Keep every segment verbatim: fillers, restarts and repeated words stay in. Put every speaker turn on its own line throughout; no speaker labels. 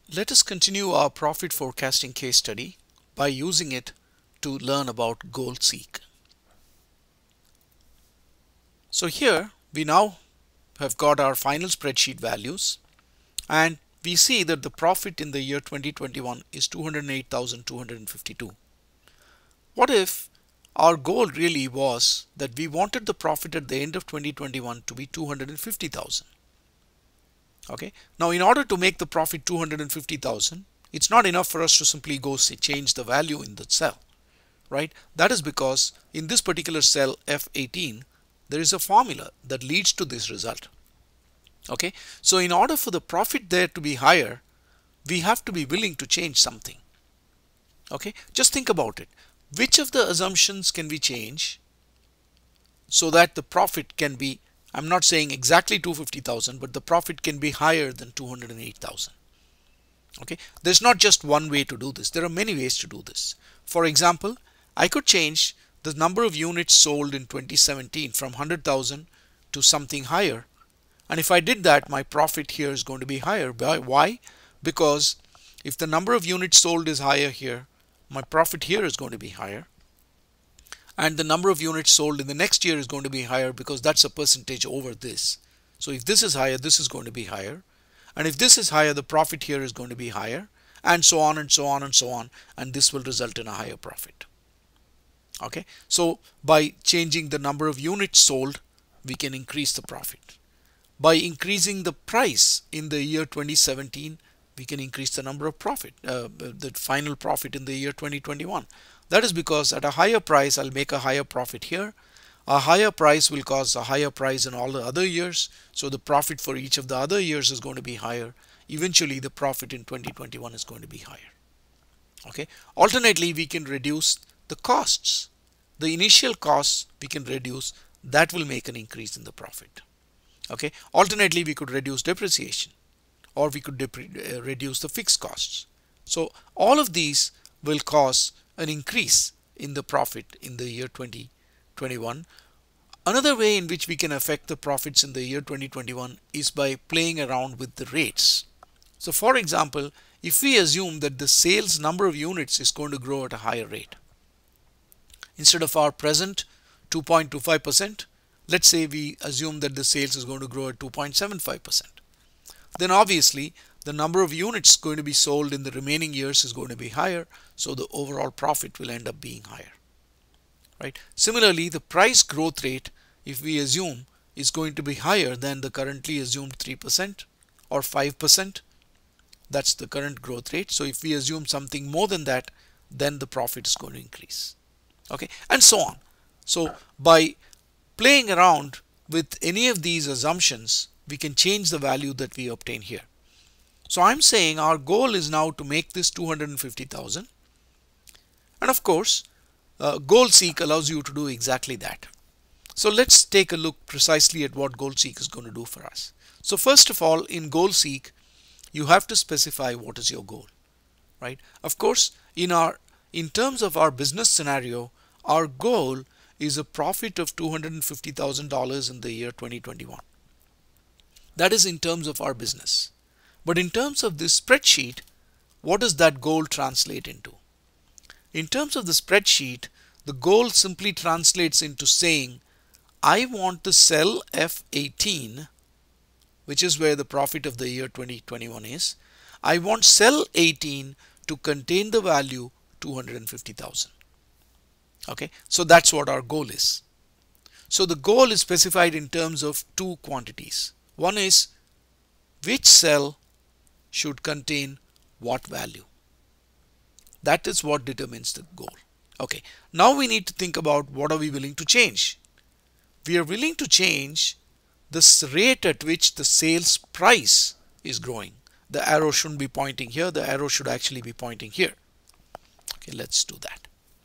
Let us continue our profit forecasting case study by using it to learn about GoalSeek. So here we now have got our final spreadsheet values, and we see that the profit in the year twenty twenty-one is two hundred eight thousand two hundred fifty-two. What if our goal really was that we wanted the profit at the end of twenty twenty-one to be two hundred fifty thousand? Okay, now in order to make the profit two hundred fifty thousand, it's not enough for us to simply go say change the value in the cell, right? That is because in this particular cell F eighteen, there is a formula that leads to this result. Okay, so in order for the profit there to be higher, we have to be willing to change something. Okay, just think about it. Which of the assumptions can we change so that the profit can be, I'm not saying exactly two hundred fifty thousand, but the profit can be higher than two hundred eight thousand. Okay, there's not just one way to do this. There are many ways to do this. For example, I could change the number of units sold in twenty seventeen from one hundred thousand to something higher. And if I did that, my profit here is going to be higher. Why? Because if the number of units sold is higher here, my profit here is going to be higher. And the number of units sold in the next year is going to be higher because that's a percentage over this. So if this is higher, this is going to be higher. And if this is higher, the profit here is going to be higher, and so on and so on and so on. And this will result in a higher profit. Okay, so by changing the number of units sold, we can increase the profit. By increasing the price in the year twenty seventeen, we can increase the number of profit, uh, the final profit in the year twenty twenty-one. That is because at a higher price, I'll make a higher profit here. A higher price will cause a higher price in all the other years. So the profit for each of the other years is going to be higher. Eventually, the profit in twenty twenty-one is going to be higher. Okay. Alternately, we can reduce the costs. The initial costs we can reduce. That will make an increase in the profit. Okay. Alternately, we could reduce depreciation, or we could uh, reduce the fixed costs. So all of these will cause an increase in the profit in the year twenty twenty-one. Another way in which we can affect the profits in the year twenty twenty-one is by playing around with the rates. So for example, if we assume that the sales number of units is going to grow at a higher rate, instead of our present two point two five percent, let's say we assume that the sales is going to grow at two point seven five percent. Then obviously the number of units going to be sold in the remaining years is going to be higher, so the overall profit will end up being higher. Right? Similarly, the price growth rate, if we assume, is going to be higher than the currently assumed three percent or five percent. That's the current growth rate. So if we assume something more than that, then the profit is going to increase. Okay, and so on. So by playing around with any of these assumptions, we can change the value that we obtain here. So I'm saying our goal is now to make this two hundred fifty thousand. And of course, uh, GoalSeek allows you to do exactly that. So let's take a look precisely at what GoalSeek is going to do for us. So first of all, in GoalSeek, you have to specify what is your goal, right? Of course, in our in terms of our business scenario, our goal is a profit of two hundred fifty thousand dollars in the year twenty twenty-one. That is in terms of our business. But in terms of this spreadsheet, what does that goal translate into? In terms of the spreadsheet, the goal simply translates into saying, I want the cell F eighteen, which is where the profit of the year twenty twenty-one is. I want cell eighteen to contain the value two hundred fifty thousand. Okay, so that's what our goal is. So the goal is specified in terms of two quantities. One is which cell should contain what value. That is what determines the goal. Okay, now we need to think about what are we willing to change. We are willing to change the rate at which the sales price is growing. The arrow shouldn't be pointing here. The arrow should actually be pointing here. Okay, let's do that.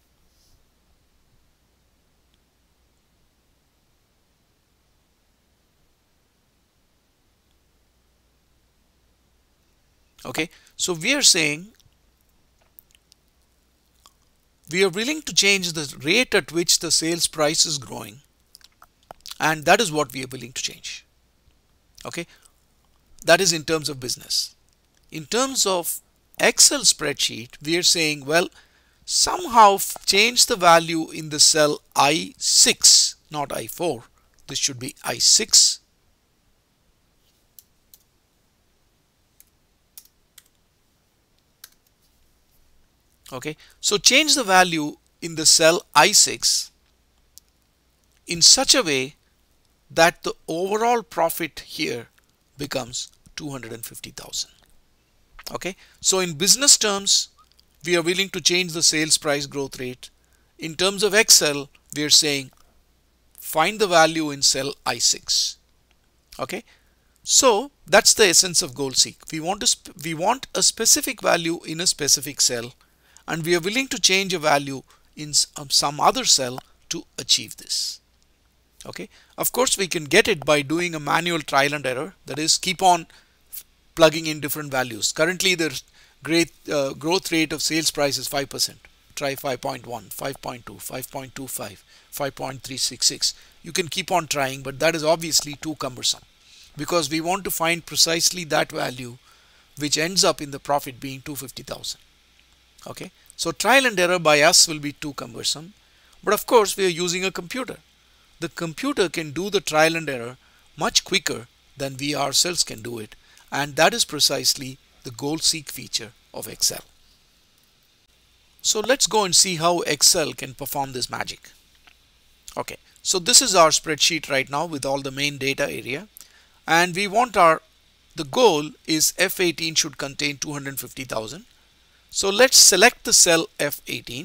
Okay, so we are saying we are willing to change the rate at which the sales price is growing, and that is what we are willing to change. Okay, that is in terms of business. in terms of Excel spreadsheet, we are saying, well, somehow change the value in the cell I six, not I four. This should be I six. Okay, so change the value in the cell I six in such a way that the overall profit here becomes two hundred fifty thousand. Okay, so in business terms, we are willing to change the sales price growth rate. In terms of Excel, we are saying find the value in cell I six. Okay, so that's the essence of goal seek. We want to we want a specific value in a specific cell, and we are willing to change a value in some other cell to achieve this. Okay, of course we can get it by doing a manual trial and error, that is, keep on plugging in different values. Currently the great uh, growth rate of sales price is five percent. Try five point one, five point two, five point two five, five point three six six. You can keep on trying, but that is obviously too cumbersome, because we want to find precisely that value which ends up in the profit being two hundred fifty thousand. Okay, so trial and error by us will be too cumbersome, but of course we are using a computer. The computer can do the trial and error much quicker than we ourselves can do it, and that is precisely the goal seek feature of Excel. So let's go and see how Excel can perform this magic. Okay, so this is our spreadsheet right now with all the main data area, and we want our the goal is F eighteen should contain two hundred fifty thousand. So let's select the cell F eighteen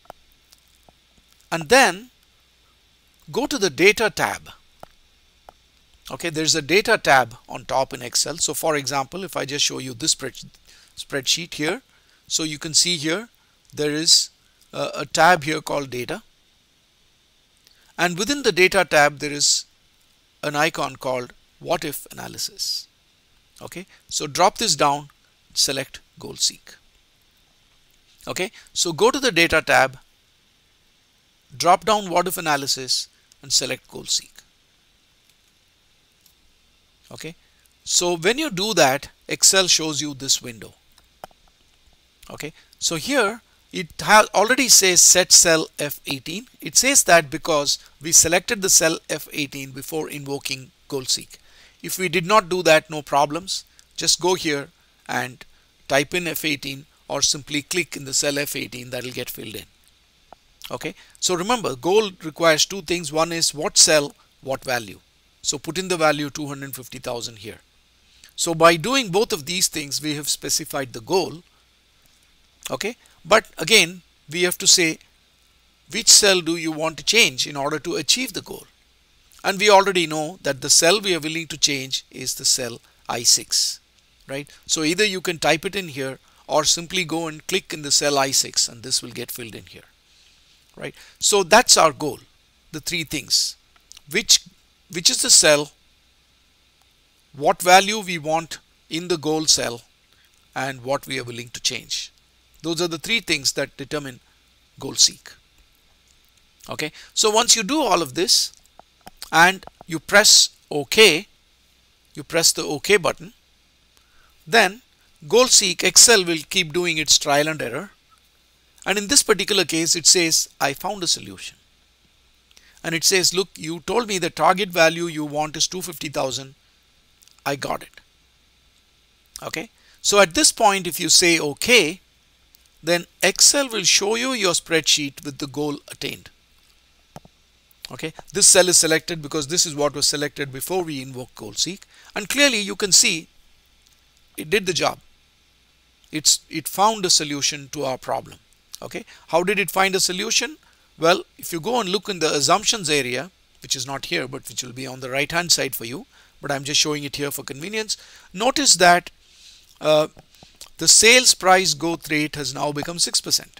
and then go to the data tab. Okay, there's a data tab on top in Excel. So for example, if I just show you this spread, spreadsheet here, so you can see here there is a, a tab here called data, and within the data tab there is an icon called what if analysis. Okay, so drop this down, select goal seek. Okay, so go to the data tab, drop down what if analysis and select goal seek. Okay, so when you do that, Excel shows you this window. Okay, so here it already says set cell F eighteen. It says that because we selected the cell F eighteen before invoking goal seek. If we did not do that, no problems. Just go here and type in F eighteen or simply click in the cell F eighteen, that will get filled in. Okay, so remember, goal requires two things. One is what cell, what value. So put in the value two hundred fifty thousand here. So by doing both of these things, we have specified the goal. Okay, but again, we have to say which cell do you want to change in order to achieve the goal. And we already know that the cell we are willing to change is the cell I six, right? So either you can type it in here or simply go and click in the cell I six and this will get filled in here, right? So that's our goal, the three things. Which which is the cell, what value we want in the goal cell, and what we are willing to change. Those are the three things that determine goal seek. Okay, so once you do all of this and you press OK, you press the OK button, then goal seek Excel will keep doing its trial and error, and in this particular case it says I found a solution. And it says, look, you told me the target value you want is two hundred fifty thousand. I got it. Okay, so at this point, if you say OK, then Excel will show you your spreadsheet with the goal attained. Okay, this cell is selected because this is what was selected before we invoke goal seek, and clearly you can see it did the job. It's it found a solution to our problem. Okay, how did it find a solution? Well, if you go and look in the assumptions area, which is not here but which will be on the right hand side for you, but I'm just showing it here for convenience, notice that uh, the sales price growth rate has now become six percent.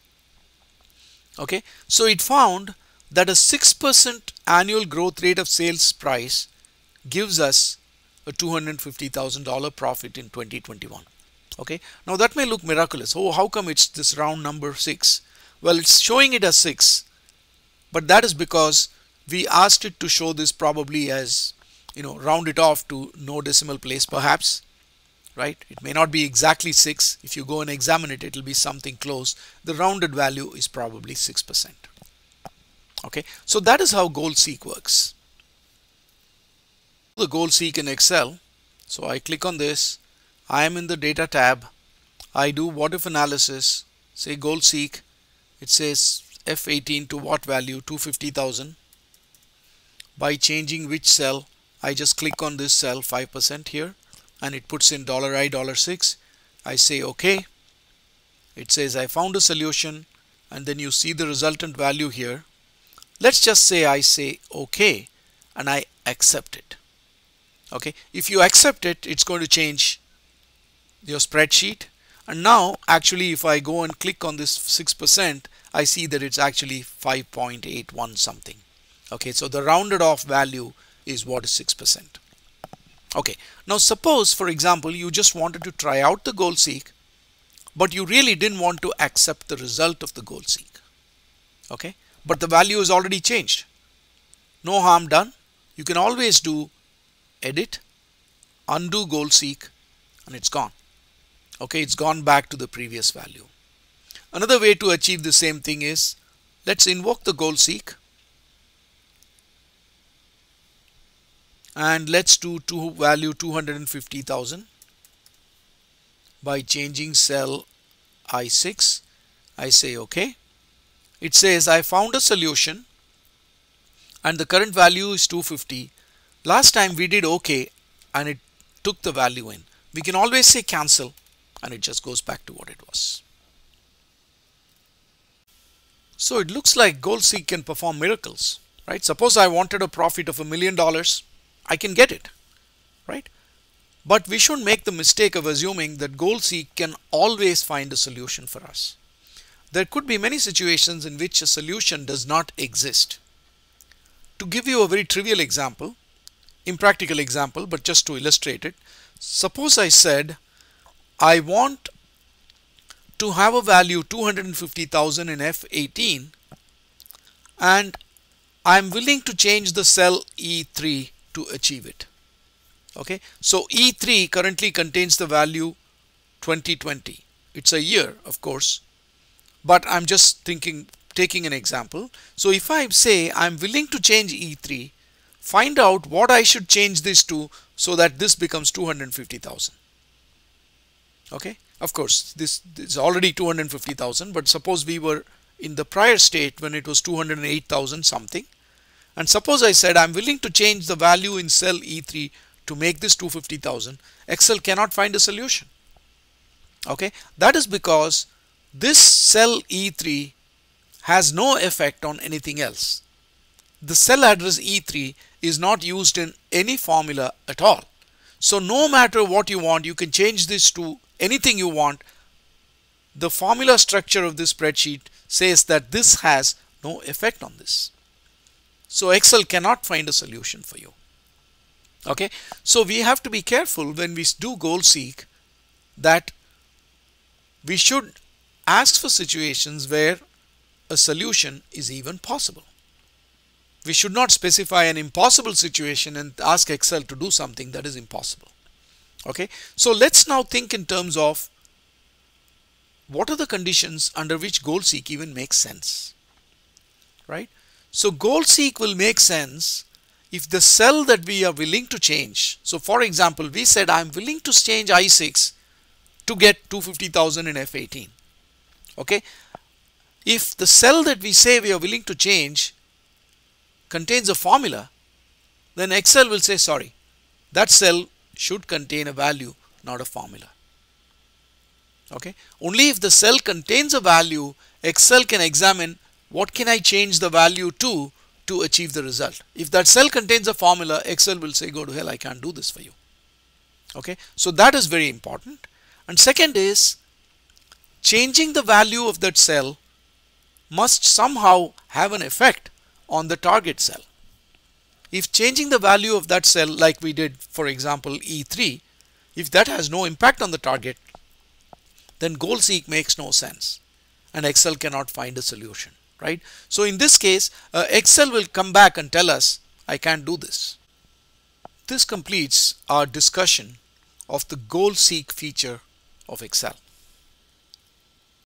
Okay, so it found that a six percent annual growth rate of sales price gives us a two hundred fifty thousand dollar profit in twenty twenty-one. Okay, now that may look miraculous. Oh, how come it's this round number six? Well, it's showing it as six, but that is because we asked it to show this probably as, you know, round it off to no decimal place perhaps, right? It may not be exactly six. If you go and examine it, it will be something close. The rounded value is probably six percent. Okay, so that is how GoalSeek works. The GoalSeek in Excel. So I click on this. I am in the data tab. I do what if analysis, say GoalSeek. It says F eighteen to what value? two hundred fifty thousand. By changing which cell, I just click on this cell five percent here and it puts in $I $six. I say OK. It says I found a solution, and then you see the resultant value here. Let's just say I say OK and I accept it. Okay, if you accept it, it's going to change your spreadsheet. And now actually if I go and click on this six percent, I see that it's actually five point eight one something. Okay, so the rounded off value is what is six percent. Okay, now suppose for example you just wanted to try out the GoalSeek, but you really didn't want to accept the result of the GoalSeek. Okay, but the value is already changed. No harm done. You can always do edit, undo GoalSeek, and it's gone. Okay, it's gone back to the previous value. Another way to achieve the same thing is, let's invoke the GoalSeek and let's do to value two hundred fifty thousand. By changing cell I six, I say OK. It says I found a solution and the current value is two hundred fifty. Last time we did OK and it took the value in. We can always say cancel and it just goes back to what it was. So it looks like GoalSeek can perform miracles, right? Suppose I wanted a profit of a million dollars, I can get it, right? But we shouldn't make the mistake of assuming that GoalSeek can always find a solution for us. There could be many situations in which a solution does not exist. To give you a very trivial example, impractical example, but just to illustrate it, suppose I said I want to have a value two hundred fifty thousand in F eighteen and I'm willing to change the cell E three to achieve it. Okay, so E three currently contains the value twenty twenty. It's a year, of course, but I'm just thinking, taking an example. So if I say I'm willing to change E three, find out what I should change this to so that this becomes two hundred fifty thousand. Okay, of course this, this is already two hundred fifty thousand, but suppose we were in the prior state when it was two hundred eight thousand something, and suppose I said I'm willing to change the value in cell E three to make this two hundred fifty thousand. Excel cannot find a solution. Okay, that is because this cell E three has no effect on anything else. The cell address E three is not used in any formula at all. So no matter what you want, you can change this to anything you want. The formula structure of this spreadsheet says that this has no effect on this. So Excel cannot find a solution for you. Okay, so we have to be careful when we do GoalSeek that we should ask for situations where a solution is even possible. We should not specify an impossible situation and ask Excel to do something that is impossible. Okay, so let's now think in terms of what are the conditions under which GoalSeek even makes sense, right? So GoalSeek will make sense if the cell that we are willing to change. So for example, we said I'm willing to change I six to get two hundred fifty thousand in F eighteen. Okay, if the cell that we say we are willing to change contains a formula, then Excel will say sorry, that cell should contain a value, not a formula. Okay, only if the cell contains a value, Excel can examine what can I change the value to to achieve the result. If that cell contains a formula, Excel will say go to hell, I can't do this for you. Okay, so that is very important. And second is, changing the value of that cell must somehow have an effect on the target cell. If changing the value of that cell, like we did for example E three, if that has no impact on the target, then GoalSeek makes no sense and Excel cannot find a solution, right? So in this case, uh, Excel will come back and tell us I can't do this. This completes our discussion of the goal seek feature of Excel.